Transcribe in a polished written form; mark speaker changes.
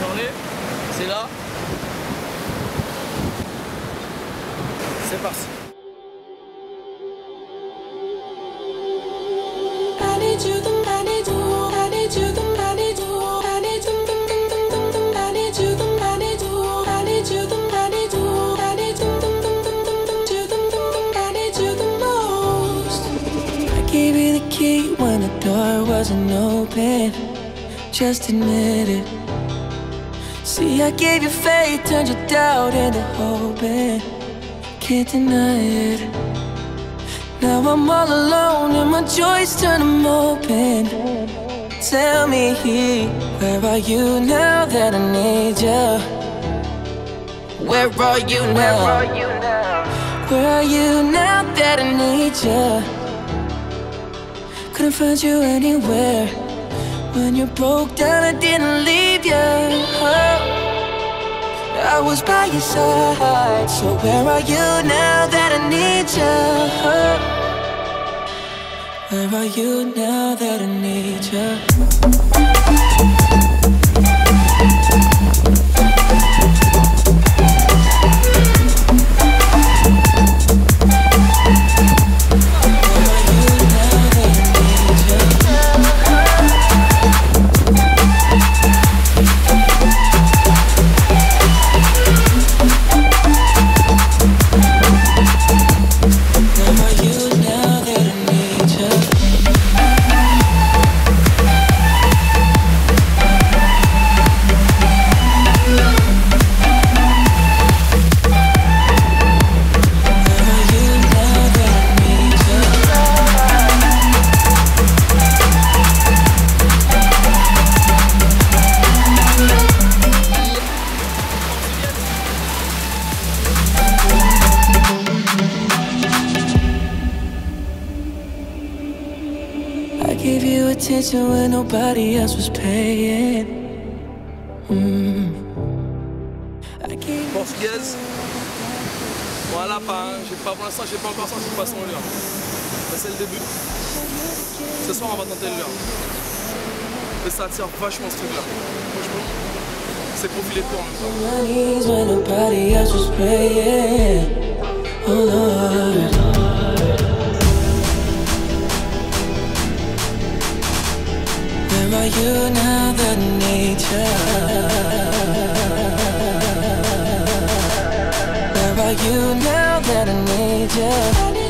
Speaker 1: journée, c'est là. C'est parti.
Speaker 2: Gave you the key when the door wasn't open. Just admit it. See, I gave you faith, turned your doubt into hope, and can't deny it. Now I'm all alone and my joys turn them open. Tell me, where are you now that I need you? Where are you now? Where are you now that I need you? Couldn't find you anywhere. When you broke down, I didn't leave you. I was by your side. So where are you now that I need you? Where are you now that I need you? I gave you attention when nobody else was paying.
Speaker 1: Portugaise. Voilà, pour l'instant, j'ai pas encore senti le poisson au leurre. C'est le début. Ce soir, on va tenter le leurre. Et ça attire vachement ce truc-là. Franchement, c'est profilé pour en même temps.
Speaker 2: Where are you now that I need you? Where are you now that I need you?